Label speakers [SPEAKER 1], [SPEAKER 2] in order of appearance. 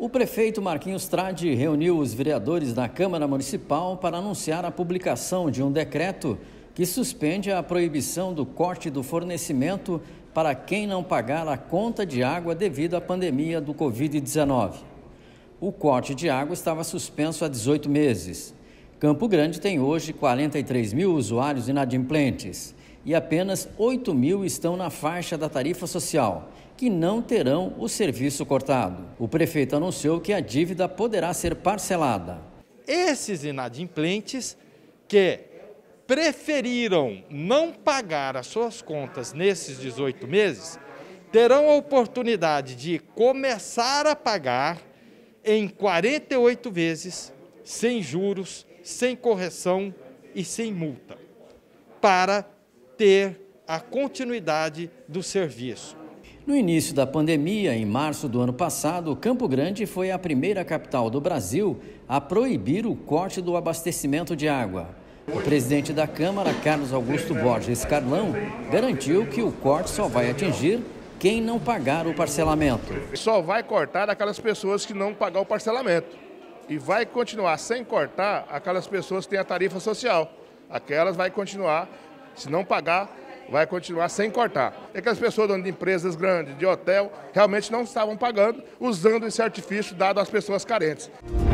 [SPEAKER 1] O prefeito Marquinhos Tradi reuniu os vereadores da Câmara Municipal para anunciar a publicação de um decreto que suspende a proibição do corte do fornecimento para quem não pagar a conta de água devido à pandemia do Covid-19. O corte de água estava suspenso há 18 meses. Campo Grande tem hoje 43 mil usuários inadimplentes e apenas 8 mil estão na faixa da tarifa social, que não terão o serviço cortado. O prefeito anunciou que a dívida poderá ser parcelada.
[SPEAKER 2] Esses inadimplentes que preferiram não pagar as suas contas nesses 18 meses, terão a oportunidade de começar a pagar em 48 vezes, sem juros, sem correção e sem multa, para ter a continuidade do serviço.
[SPEAKER 1] No início da pandemia, em março do ano passado, Campo Grande foi a primeira capital do Brasil a proibir o corte do abastecimento de água. O presidente da Câmara, Carlos Augusto Borges Carlão, garantiu que o corte só vai atingir quem não pagar o parcelamento.
[SPEAKER 3] Só vai cortar aquelas pessoas que não pagar o parcelamento. E vai continuar sem cortar aquelas pessoas que têm a tarifa social. Aquelas vai continuar, se não pagar, vai continuar sem cortar. É que as pessoas donas de empresas grandes, de hotel, realmente não estavam pagando, usando esse artifício dado às pessoas carentes.